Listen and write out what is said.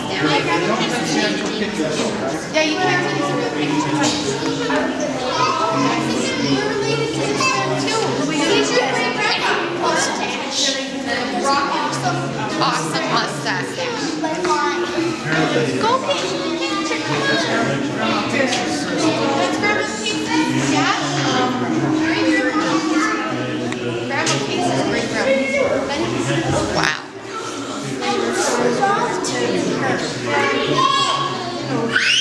now. Yeah, you can't take some real pictures. We're related to this one too. He's your great grandpa. Mustache. Awesome mustache. Go get your picture. Come on. Let's grab a pizza. Yeah. Great grandma. Grandma pizza. Great grandma. Wow. I would so love to.